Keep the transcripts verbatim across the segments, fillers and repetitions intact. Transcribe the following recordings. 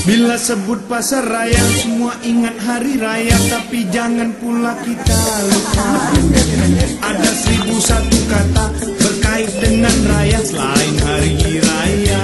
Bila sebut pasar raya, semua ingat hari raya, tapi jangan pula kita lupa ada seribu satu kata berkait dengan raya selain hari raya.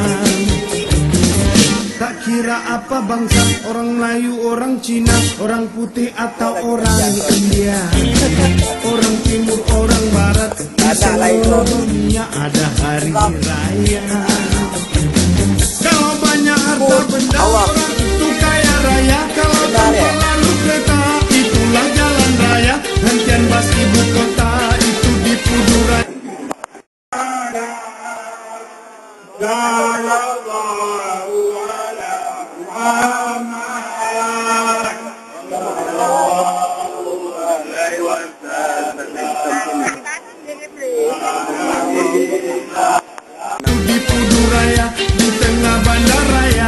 Tak kira apa bangsa, orang Melayu, orang Cina, orang putih atau orang India, orang timur, orang barat, di seluruh dunia ada hari raya. Kalau banyak harta benda, orang itu kaya raya. Kalau tanpa lalu kereta, itulah jalan raya. Hentian bas ibu kota, itu di Puduraya. Di Puduraya, di tengah bandaraya.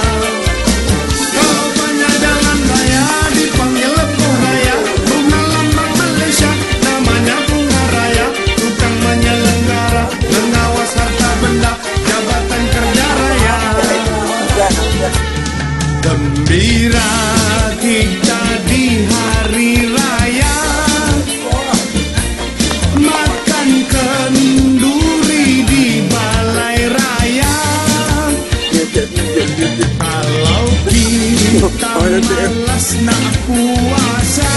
Kalau banyak jalan raya, dipanggil lebuh raya. Bunga lambang Malaysia, namanya bunga raya. Tukang menyelenggara, mengawas harta benda, jabatan kerja raya. Gembira kita di hari raya, makan kenduri di balai raya. Kalau kita malas nak puasa,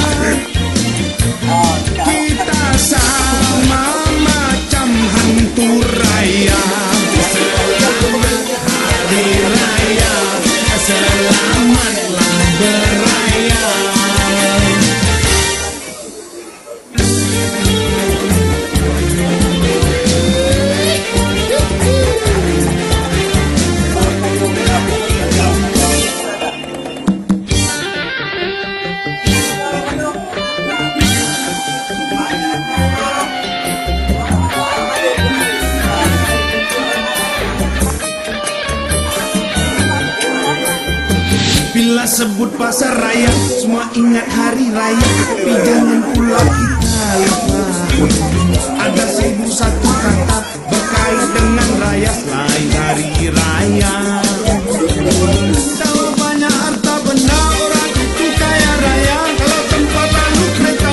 kita sama macam hantu raya. Selamat hari raya, selamatlah beraya. Bila sebut pasar raya, semua ingat hari raya, tapi jangan pula kita lupa ada seribu satu kata berkait dengan raya selain hari raya. Kalau banyak harta benda, orang itu kaya raya. Kalau tempat lalu kereta,